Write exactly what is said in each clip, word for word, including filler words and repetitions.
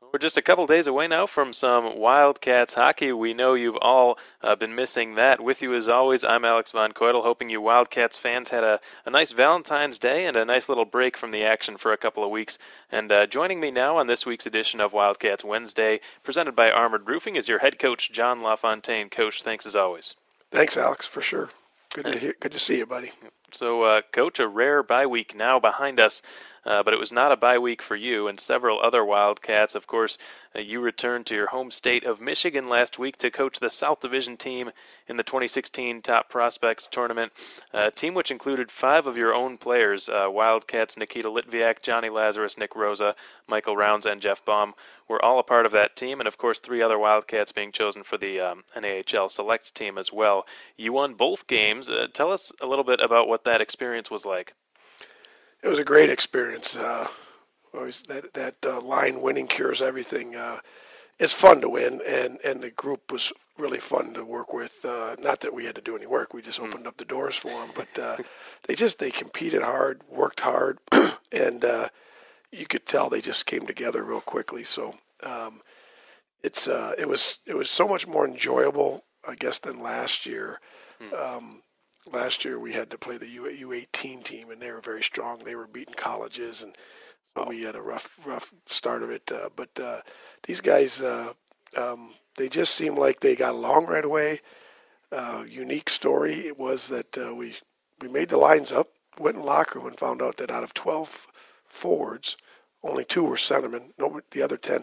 We're just a couple days away now from some Wildcats hockey. We know you've all uh, been missing that. With you as always, I'm Alex Von Coydel, hoping you Wildcats fans had a, a nice Valentine's Day and a nice little break from the action for a couple of weeks. And uh, joining me now on this week's edition of Wildcats Wednesday, presented by Armored Roofing, is your head coach, John LaFontaine. Coach, thanks as always. Thanks, Alex, for sure. Good to hear, good to see you, buddy. So, uh, Coach, a rare bye week now behind us, uh, but it was not a bye week for you and several other Wildcats. Of course, uh, you returned to your home state of Michigan last week to coach the South Division team in the twenty sixteen Top Prospects Tournament, a team which included five of your own players, uh, Wildcats Nikita Litviak, Johnny Lazarus, Nick Rosa, Michael Rounds, and Jeff Baum were all a part of that team, and of course three other Wildcats being chosen for the um, N A H L Select team as well. You won both games. Uh, tell us a little bit about what that experience was like. It was a great experience. Uh, always that that uh, line, winning cures everything. Uh, it's fun to win, and, and the group was really fun to work with. Uh, not that we had to do any work; we just opened mm. up the doors for them. But uh, they just they competed hard, worked hard, and uh, you could tell they just came together real quickly. So um, it's uh, it was it was so much more enjoyable, I guess, than last year. Mm. Um, Last year we had to play the U eighteen team, and they were very strong. They were beating colleges, and so we had a rough, rough start of it. Uh, but uh, these guys, uh, um, they just seemed like they got along right away. Uh, unique story it was that uh, we we made the lines up, went in the locker room, and found out that out of twelve forwards, only two were centermen. No, the other ten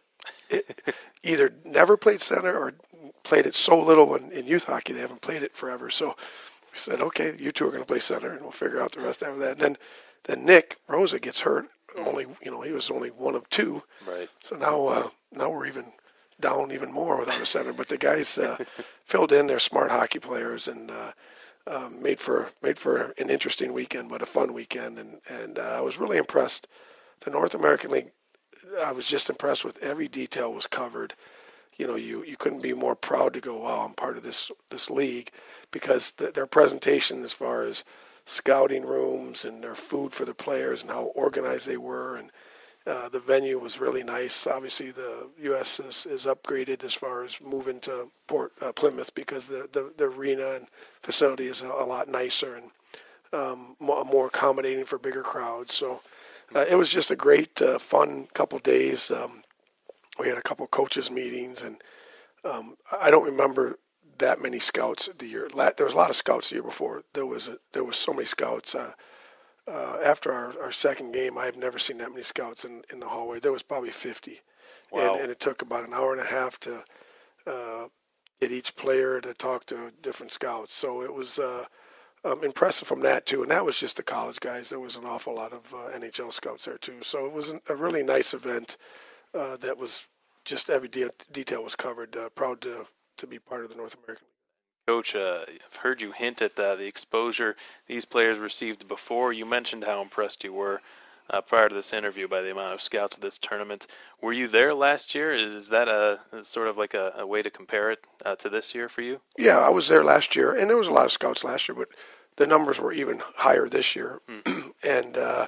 it, either never played center or played it so little in, in youth hockey they haven't played it forever. So we said, okay, you two are going to play center, and we'll figure out the rest after that. And then, then Nick Rosa gets hurt. Only, you know, he was only one of two. Right. So now, uh, now we're even down even more without a center. But the guys uh, filled in. They're smart hockey players, and uh, uh, made for made for an interesting weekend, but a fun weekend. And and uh, I was really impressed. The North American League, I was just impressed with every detail was covered. You know, you, you couldn't be more proud to go, wow, I'm part of this this league, because the, their presentation as far as scouting rooms and their food for the players and how organized they were, and uh, the venue was really nice. Obviously, the U S is, is upgraded as far as moving to Port uh, Plymouth, because the, the, the arena and facility is a, a lot nicer and um, more, more accommodating for bigger crowds. So uh, it was just a great, uh, fun couple days. Um, We had a couple coaches meetings, and um, I don't remember that many scouts the year. There was a lot of scouts the year before. There was a, there was so many scouts. Uh, uh, after our, our second game, I've never seen that many scouts in, in the hallway. There was probably fifty, wow. and, and it took about an hour and a half to uh, get each player to talk to different scouts. So it was uh, um, impressive from that too. And that was just the college guys. There was an awful lot of uh, N H L scouts there too. So it was an, a really nice event. Uh, that was just every de- detail was covered. Uh, proud to to be part of the North American League. Coach, uh, I've heard you hint at the, the exposure these players received before. You mentioned how impressed you were uh, prior to this interview by the amount of scouts at this tournament. Were you there last year? Is that a sort of like a, a way to compare it uh, to this year for you? Yeah, I was there last year, and there was a lot of scouts last year, but the numbers were even higher this year. Mm. and uh,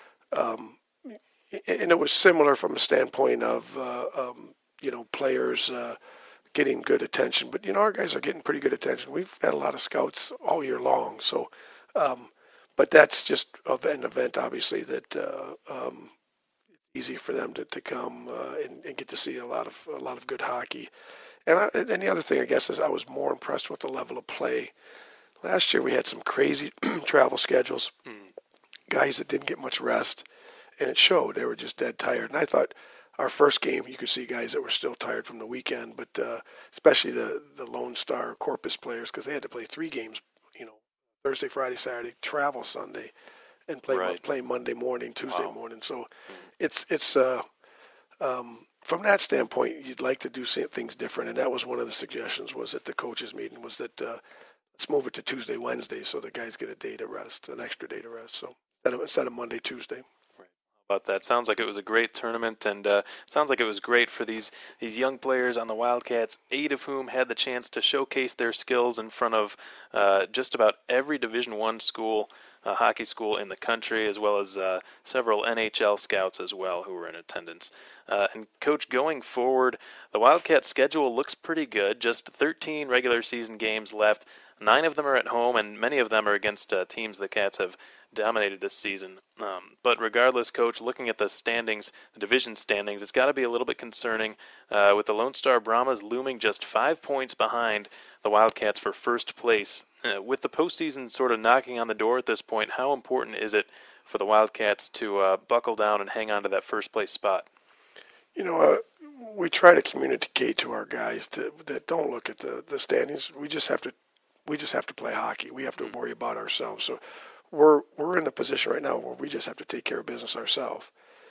um, And it was similar from a standpoint of, uh, um, you know, players uh, getting good attention. But, you know, our guys are getting pretty good attention. We've had a lot of scouts all year long. So, um, but that's just an event, obviously, that uh, um, it's easy for them to, to come uh, and, and get to see a lot of a lot of good hockey. And, I, and the other thing, I guess, is I was more impressed with the level of play. Last year we had some crazy travel schedules, mm. guys that didn't get much rest. And it showed. They were just dead tired. And I thought our first game, you could see guys that were still tired from the weekend, but uh, especially the, the Lone Star Corpus players, because they had to play three games, you know, Thursday, Friday, Saturday, travel Sunday, and play right. play Monday morning, Tuesday wow. morning. So mm-hmm. it's, it's uh, um, from that standpoint, you'd like to do things different. And that was one of the suggestions was at the coaches meeting was that uh, let's move it to Tuesday, Wednesday, so the guys get a day to rest, an extra day to rest. So instead of, instead of Monday, Tuesday. About that. Sounds like it was a great tournament, and uh, sounds like it was great for these these young players on the Wildcats, eight of whom had the chance to showcase their skills in front of uh, just about every Division One school uh, hockey school in the country, as well as uh, several N H L scouts as well who were in attendance. Uh, and Coach, going forward, the Wildcats' schedule looks pretty good. Just thirteen regular season games left. Nine of them are at home, and many of them are against uh, teams the Cats have dominated this season. Um, but regardless, Coach, looking at the standings, the division standings, it's got to be a little bit concerning uh, with the Lone Star Brahmas looming just five points behind the Wildcats for first place. Uh, with the postseason sort of knocking on the door at this point, how important is it for the Wildcats to uh, buckle down and hang on to that first place spot? You know, uh, we try to communicate to our guys to, that don't look at the, the standings. We just have to we just have to play hockey. We have to worry about ourselves. So we're we're in a position right now where we just have to take care of business ourselves.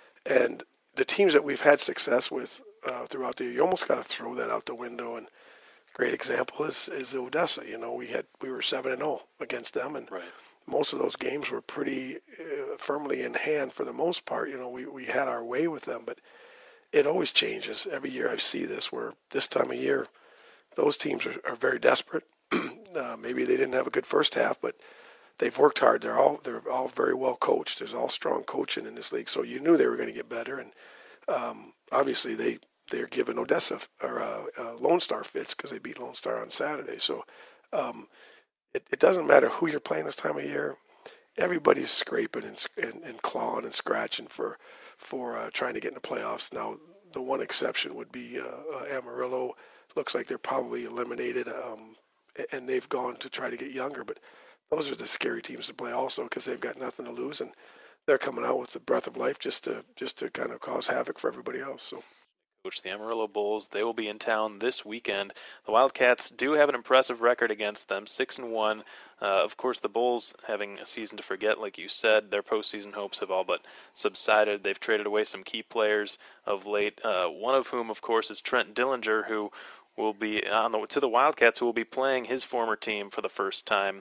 And the teams that we've had success with uh, throughout the year, you almost got to throw that out the window. And a great example is is Odessa. You know, we had we were seven and zero against them, and right. most of those games were pretty uh, firmly in hand for the most part. You know, we we had our way with them, but it always changes. Every year I see this where this time of year, those teams are, are very desperate. uh, maybe they didn't have a good first half, but they've worked hard. They're all they're all very well coached. There's all strong coaching in this league, so you knew they were going to get better. And um, obviously they they're giving Odessa or uh, uh, Lone Star fits because they beat Lone Star on Saturday. So um, it, it doesn't matter who you're playing this time of year. Everybody's scraping and and, and clawing and scratching for. for uh, trying to get in the playoffs. Now, the one exception would be uh, uh, Amarillo. Looks like they're probably eliminated, um, and they've gone to try to get younger. But those are the scary teams to play also because they've got nothing to lose, and they're coming out with the breath of life just to just to kind of cause havoc for everybody else. So. Coach, the Amarillo Bulls, they will be in town this weekend. The Wildcats do have an impressive record against them, six and one. Uh, of course, the Bulls having a season to forget, like you said, their postseason hopes have all but subsided. They've traded away some key players of late. Uh, one of whom, of course, is Trent Dillinger, who will be on the to the Wildcats, who will be playing his former team for the first time.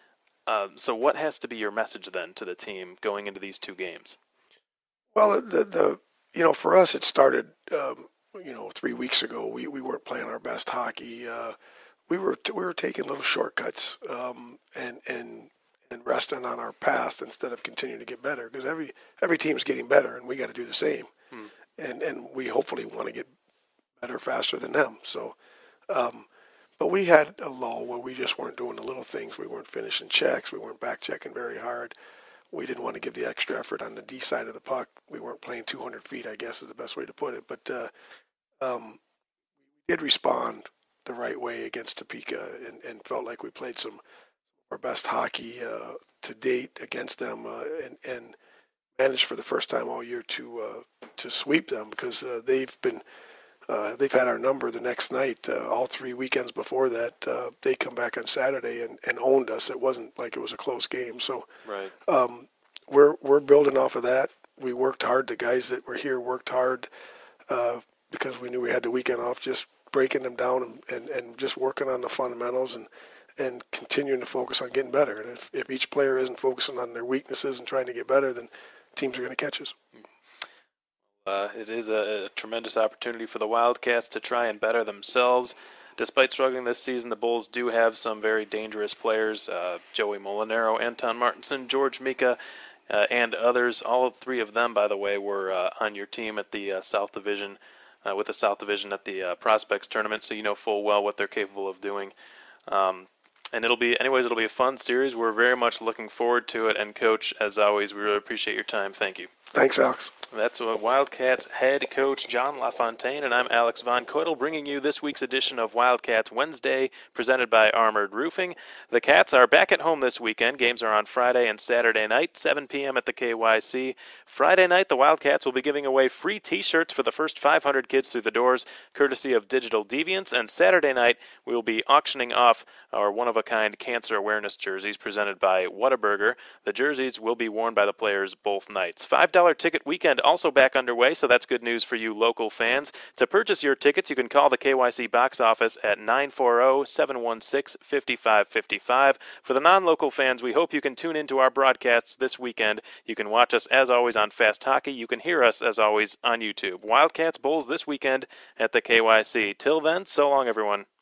Uh, so, what has to be your message then to the team going into these two games? Well, the the you know for us it started. Um, You know, three weeks ago, we, we weren't playing our best hockey. Uh, we were t- we were taking little shortcuts um, and and and resting on our past instead of continuing to get better. Because every every team's getting better, and we got to do the same. Hmm. And and we hopefully want to get better faster than them. So, um, but we had a lull where we just weren't doing the little things. We weren't finishing checks. We weren't back checking very hard. We didn't want to give the extra effort on the D side of the puck. We weren't playing two hundred feet, I guess is the best way to put it. But uh, um, we did respond the right way against Topeka and, and felt like we played some of our best hockey uh, to date against them uh, and, and managed for the first time all year to uh, to sweep them because uh, they've been uh, they've had our number the next night. Uh, all three weekends before that, uh, they come back on Saturday and, and owned us. It wasn't like it was a close game. So right. um, we're we're building off of that. We worked hard. The guys that were here worked hard uh, because we knew we had the weekend off, just breaking them down and, and, and just working on the fundamentals and, and continuing to focus on getting better. And if, if each player isn't focusing on their weaknesses and trying to get better, then teams are going to catch us. Uh, it is a, a tremendous opportunity for the Wildcats to try and better themselves. Despite struggling this season, the Bulls do have some very dangerous players, uh, Joey Molinaro, Anton Martinson, George Mika, uh, and others. All three of them, by the way, were uh, on your team at the uh, South Division, uh, with the South Division at the uh, Prospects Tournament, so you know full well what they're capable of doing. Um, and it'll be, anyways, it'll be a fun series. We're very much looking forward to it. And, Coach, as always, we really appreciate your time. Thank you. Thanks, Alex. That's what Wildcats head coach John LaFontaine, and I'm Alex Von Coitel, bringing you this week's edition of Wildcats Wednesday, presented by Armored Roofing. The Cats are back at home this weekend. Games are on Friday and Saturday night, seven p.m. at the K Y C. Friday night, the Wildcats will be giving away free T-shirts for the first five hundred kids through the doors, courtesy of Digital Deviants. And Saturday night, we will be auctioning off our one-of-a-kind cancer awareness jerseys presented by Whataburger. The jerseys will be worn by the players both nights. five dollars ticket weekend also back underway, so that's good news for you local fans. To purchase your tickets, you can call the K Y C box office at nine four zero, seven one six, five five five five. For the non-local fans, we hope you can tune into our broadcasts this weekend. You can watch us, as always, on Fast Hockey. You can hear us, as always, on YouTube. Wildcats Bulls this weekend at the K Y C. Till then, so long, everyone.